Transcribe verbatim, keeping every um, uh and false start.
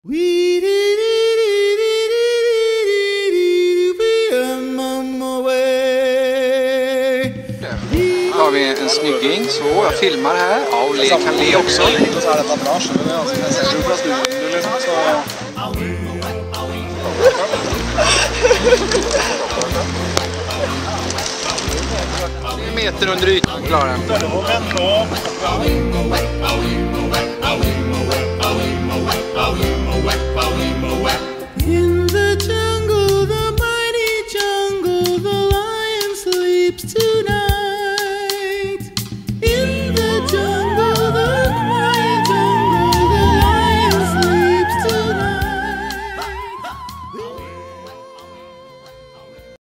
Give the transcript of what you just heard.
Har vi en snygging, så jag filmar här. Ja, och Le kan le också. En meter under ytan, Klara. In the jungle, the mighty jungle, the lion sleeps tonight.